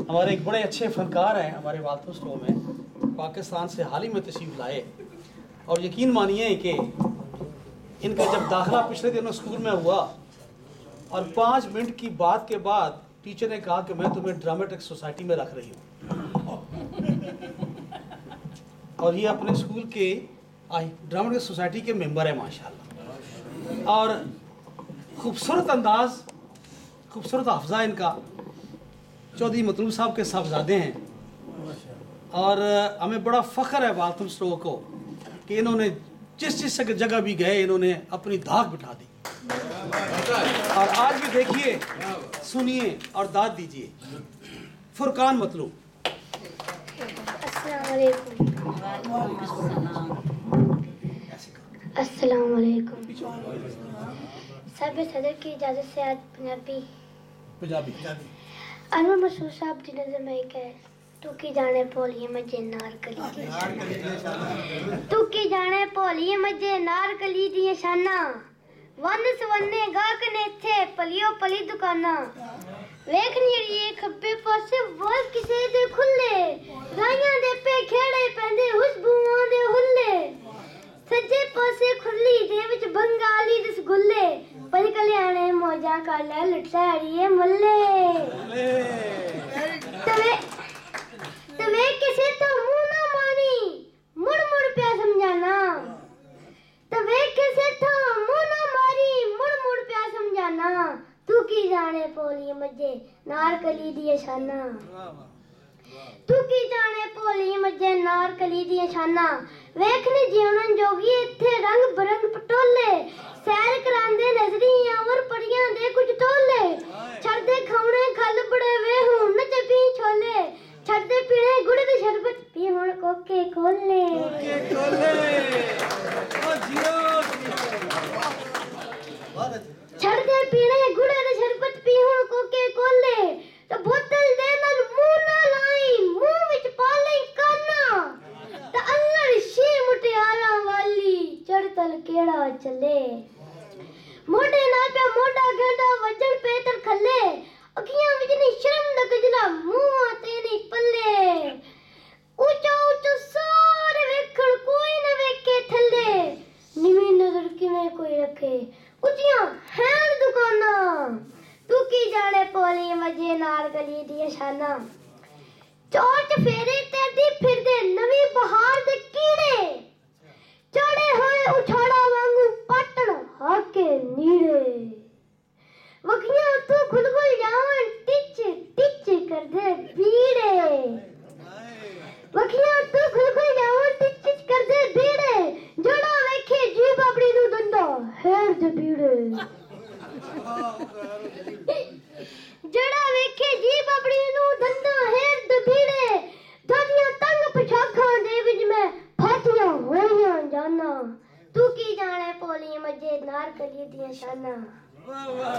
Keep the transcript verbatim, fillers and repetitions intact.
हमारे एक बड़े अच्छे फनकार हैं हमारे वालतू स्टोर में, पाकिस्तान से हाल ही में तशरीफ़ लाए। और यकीन मानिए कि इनका जब दाखिला पिछले दिनों स्कूल में हुआ और पाँच मिनट की बात के बाद टीचर ने कहा कि मैं तुम्हें ड्रामेटिक सोसाइटी में रख रही हूँ। और ये अपने स्कूल के ड्रामेटिक सोसाइटी के मेंबर हैं माशाल्लाह। और खूबसूरत अंदाज, खूबसूरत हाफ़ज़ा इनका। चौधरी मतलूब साहब के साहबजादे हैं और हमें बड़ा फ़ख्र है वालतू स्टोर को कि इन्होंने जिस जिस जगह भी गए इन्होंने अपनी धाक बिठा दी। और आज भी देखिए, सुनिए और दाद दीजिए। फुरकान मतलूब। अस्सलाम वालेकुम। सब सदर की इजाज़त से आज पंजाबी पंजाबी अनवर मसूद साहब की नज़र में एक है। तू की जाने पोलिए मजे नार कली दी तू की जाने पोलिए मजे नार कली दी शाना वन सवन्ने गाहक ने इत्थे पलियो पली दुकाना वेखनी अड़िए खब्बे पासे वाल किसे दे खुले गाइयां दे पे खेड़े पैंदे खुशबूआं दे हुल्ले सज्जे पासे खुरली दे विच बंगाली रसगुल्ले पर कल्याणे मौजा कर ले लुटसा अड़िए मुल्ले तवे तवे किसे तो मुंह ना मानी मुड़ मुड़ प्या समझाना तवे किसे तो मुंह ना मारी मुड़ मुड़ प्या समझाना तू की जाने पोली मजे नार कली दी शाना तू की जाने पोली मजे नार कली दी शाना वेखने जीवन जोगी इत्थे रंग बरंग पटोले सैर करांदे नजरियां और पड़ियां दे कुछ टोले छड़दे खाने खल बड़े वे हुन नचबी छोले छड़दे पीने गुड़ दे शरबत पी हुन कोके खोले कोके खोले ओ जियो छड़दे पीने गुड़ दे शरबत पी हुन कोके खोले तो बोतल दे नाल मुंह ना लाई मुंह विच पा लई काना तो अल्लाह शी मुटियारा वाली चढ़तल केड़ा चले मोटे ना पे मोटा घंटा वजन पे तर खले अखियां विच नी शर्म दा गजला मुंह आते नी पल्ले ऊंचा ऊंचा सारे वेखण कोई न वेखे थल्ले निवी नजर किवें कोई रखे ऊंचियां हैं दुकाना तू की जाने पोली मजे नार गली दी शाना चोट फेरे तेदी फिरदे नवी बहार दे कीड़े चढ़े होए उछाड़ा वांगू पाटण हाके नीड़े वखियां तू खुद खुल जावन टिच टिच कर दे बीड़े वखियां तू खुद खुल जावन टिच टिच कर दे बीड़े जोड़ा वेखे जीभ अपनी नु दंदा हेर दे बीड़े जड़ा वेखे जीभ अपनी नु दंदा हेर दे बीड़े दादियां तंग पछाखां दे विच में फातियां होइयां जाना तू की जाने पोली मजे नार कली दी शाना वाह वाह